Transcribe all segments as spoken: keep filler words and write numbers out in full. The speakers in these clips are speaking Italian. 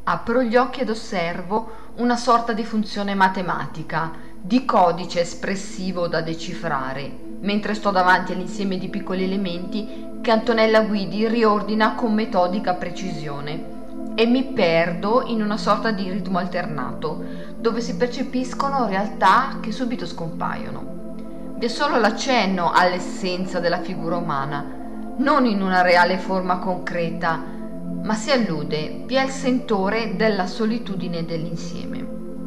Apro gli occhi ed osservo una sorta di funzione matematica, di codice espressivo da decifrare, mentre sto davanti all'insieme di piccoli elementi che Antonella Guidi riordina con metodica precisione, e mi perdo in una sorta di ritmo alternato, dove si percepiscono realtà che subito scompaiono. Vi è solo l'accenno all'essenza della figura umana, non in una reale forma concreta, ma si allude, vi è il sentore della solitudine dell'insieme.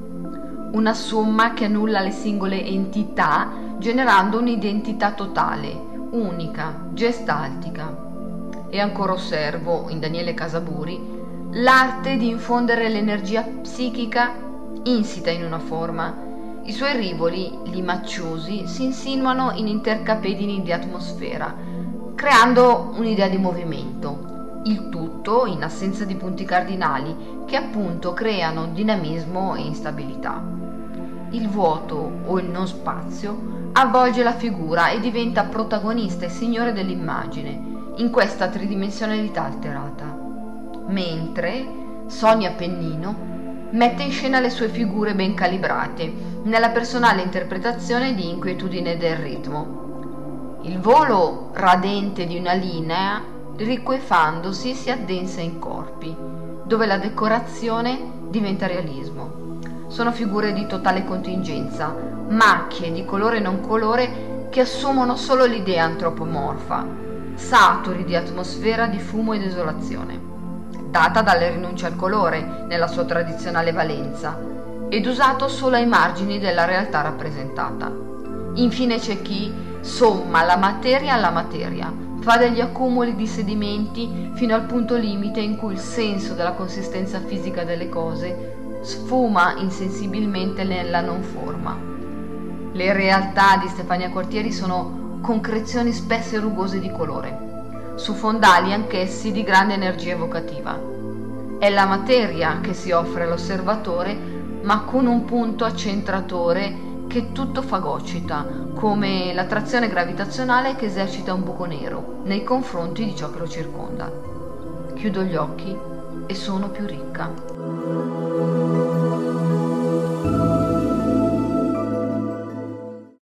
Una somma che annulla le singole entità, generando un'identità totale, unica, gestaltica. E ancora osservo, in Daniele Casaburi, l'arte di infondere l'energia psichica insita in una forma. I suoi rivoli, limacciosi, si insinuano in intercapedini di atmosfera, creando un'idea di movimento. Il tutto in assenza di punti cardinali che appunto creano dinamismo e instabilità. Il vuoto o il non spazio avvolge la figura e diventa protagonista e signore dell'immagine in questa tridimensionalità alterata, mentre Sonia Pennino mette in scena le sue figure ben calibrate nella personale interpretazione di inquietudine del ritmo. Il volo radente di una linea liquefandosi si addensa in corpi, dove la decorazione diventa realismo. Sono figure di totale contingenza, macchie di colore e non colore che assumono solo l'idea antropomorfa, saturi di atmosfera di fumo e desolazione, data dalla rinuncia al colore nella sua tradizionale valenza, ed usato solo ai margini della realtà rappresentata. Infine c'è chi somma la materia alla materia, fa degli accumuli di sedimenti fino al punto limite in cui il senso della consistenza fisica delle cose sfuma insensibilmente nella non forma. Le realtà di Stefania Quartieri sono concrezioni spesse e rugose di colore, su fondali anch'essi di grande energia evocativa. È la materia che si offre all'osservatore, ma con un punto accentratore che tutto fagocita, come l'attrazione gravitazionale che esercita un buco nero nei confronti di ciò che lo circonda. Chiudo gli occhi e sono più ricca.